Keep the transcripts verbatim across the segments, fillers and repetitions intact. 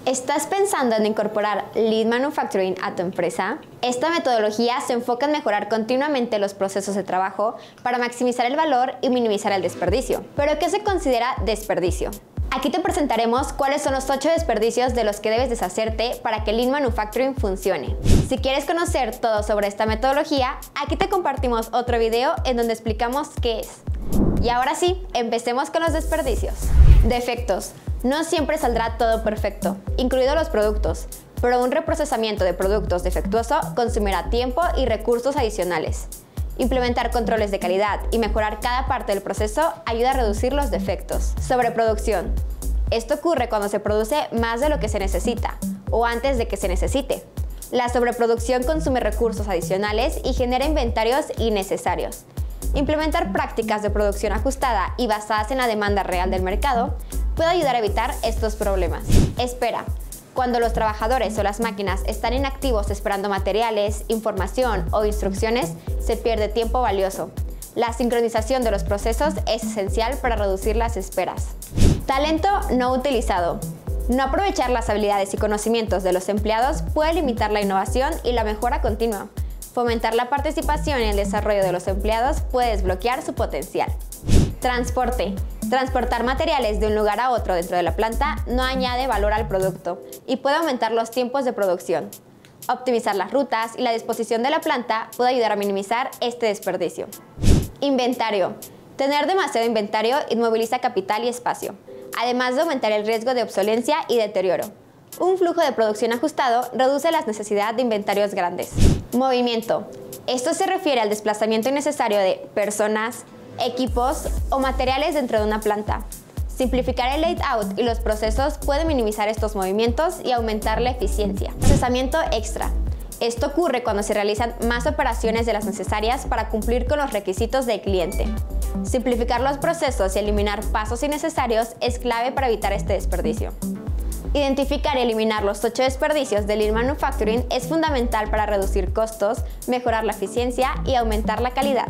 ¿Estás pensando en incorporar Lean Manufacturing a tu empresa? Esta metodología se enfoca en mejorar continuamente los procesos de trabajo para maximizar el valor y minimizar el desperdicio. ¿Pero qué se considera desperdicio? Aquí te presentaremos cuáles son los ocho desperdicios de los que debes deshacerte para que Lean Manufacturing funcione. Si quieres conocer todo sobre esta metodología, aquí te compartimos otro video en donde explicamos qué es. Y ahora sí, empecemos con los desperdicios. Defectos. No siempre saldrá todo perfecto, incluidos los productos, pero un reprocesamiento de productos defectuoso consumirá tiempo y recursos adicionales. Implementar controles de calidad y mejorar cada parte del proceso ayuda a reducir los defectos. Sobreproducción. Esto ocurre cuando se produce más de lo que se necesita o antes de que se necesite. La sobreproducción consume recursos adicionales y genera inventarios innecesarios. Implementar prácticas de producción ajustada y basadas en la demanda real del mercado puede ayudar a evitar estos problemas. Espera. Cuando los trabajadores o las máquinas están inactivos esperando materiales, información o instrucciones, se pierde tiempo valioso. La sincronización de los procesos es esencial para reducir las esperas. Talento no utilizado. No aprovechar las habilidades y conocimientos de los empleados puede limitar la innovación y la mejora continua. Fomentar la participación en el desarrollo de los empleados puede desbloquear su potencial. Transporte. Transportar materiales de un lugar a otro dentro de la planta no añade valor al producto y puede aumentar los tiempos de producción. Optimizar las rutas y la disposición de la planta puede ayudar a minimizar este desperdicio. Inventario. Tener demasiado inventario inmoviliza capital y espacio, además de aumentar el riesgo de obsolencia y deterioro. Un flujo de producción ajustado reduce la necesidad de inventarios grandes. Movimiento. Esto se refiere al desplazamiento innecesario de personas, equipos o materiales dentro de una planta. Simplificar el layout y los procesos puede minimizar estos movimientos y aumentar la eficiencia. Procesamiento extra. Esto ocurre cuando se realizan más operaciones de las necesarias para cumplir con los requisitos del cliente. Simplificar los procesos y eliminar pasos innecesarios es clave para evitar este desperdicio. Identificar y eliminar los ocho desperdicios de Lean Manufacturing es fundamental para reducir costos, mejorar la eficiencia y aumentar la calidad.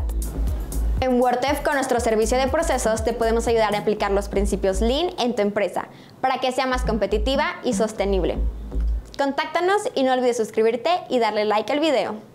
En WordTech, con nuestro servicio de procesos, te podemos ayudar a aplicar los principios Lean en tu empresa para que sea más competitiva y sostenible. Contáctanos y no olvides suscribirte y darle like al video.